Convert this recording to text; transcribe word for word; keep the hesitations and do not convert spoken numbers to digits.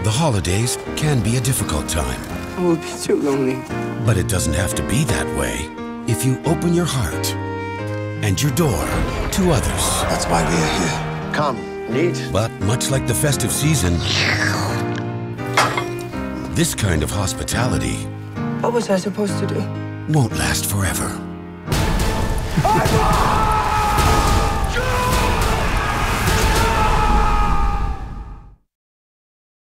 the holidays can be a difficult time. I would be too lonely. But it doesn't have to be that way if you open your heart and your door to others. That's why we are here. Come, eat. But much like the festive season, this kind of hospitality What was I supposed to do? won't last forever.